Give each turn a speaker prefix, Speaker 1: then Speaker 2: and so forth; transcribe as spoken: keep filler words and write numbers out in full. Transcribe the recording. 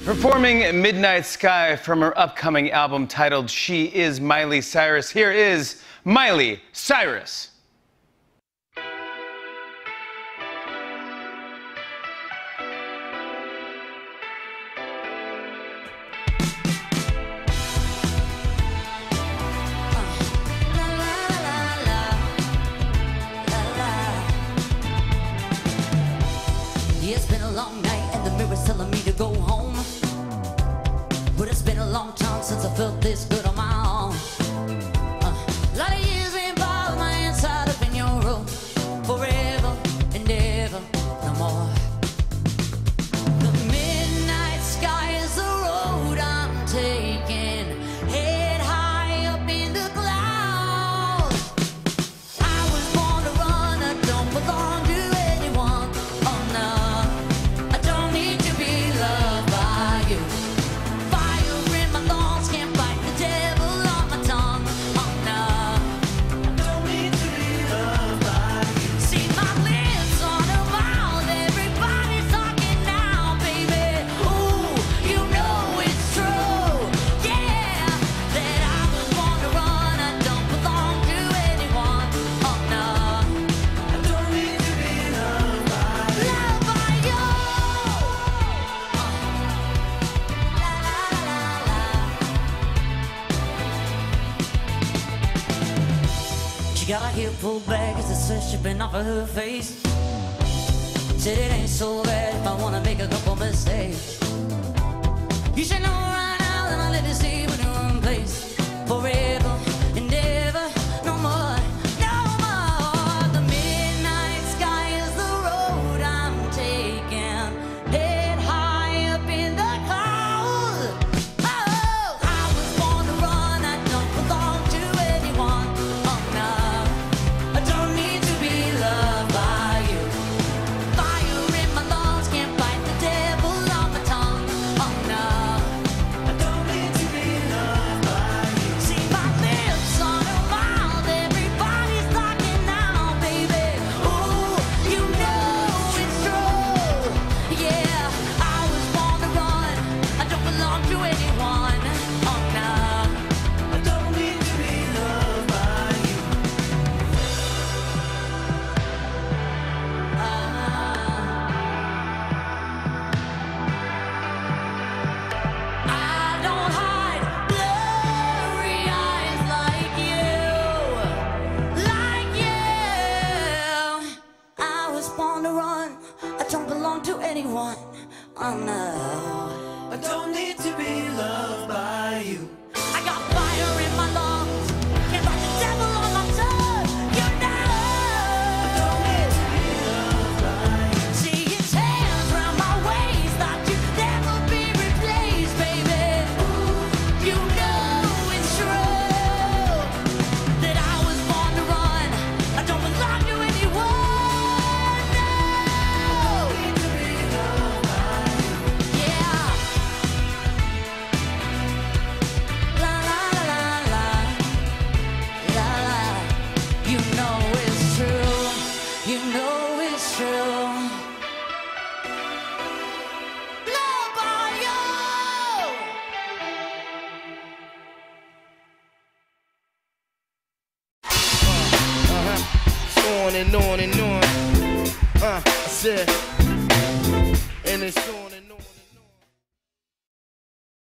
Speaker 1: Performing Midnight Sky from her upcoming album titled She Is Miley Cyrus, here is Miley Cyrus.
Speaker 2: It's been a long night and the mirror's telling me to go home, but it's been a long time since I felt this good on my own. uh, A lot of years been by with my inside up in your room, forever and ever, no more. The midnight sky is the road I'm taking, head high up in the clouds. I was born to run, I don't belong to anyone. Oh no, she got her hair pulled back as the sweat dripping off of her face. Said it ain't so bad if I wanna make a couple mistakes. You should know right now that I let it stay in your own place. Forever and ever, no more, no more. The midnight sky is the road I'm taking, head high up in the clouds. Oh, I was born to run, I don't belong to anyone. Oh no, I don't need to be loved by you. Fire in my lungs, can't fight the devil on my tongue. Oh no, I don't need to be loved by you. See my lips on a mouth, everybody's talking now, baby. Ooh, you know it's true. Yeah, I was born to run, I don't belong to anyone. Oh no, I don't need to be loved by you. I don't hide blurry eyes like you, like you. I was born to run, I don't belong to anyone. Oh no,
Speaker 3: I don't need to be loved by you.
Speaker 2: I got fire in my lungs, can't fight the devil on my tongue. You know,
Speaker 3: I don't need to be loved by you.
Speaker 2: see his hands round my waist, thought you'd never be replaced, baby. Ooh, you know it's true that I was born to run, I don't belong to anyone. No,
Speaker 3: Need to be loved by you.
Speaker 2: yeah. La la la la la la. You know it's true. You know it's true. Love by you.
Speaker 4: On and on and on. Uh, I said, and it's on.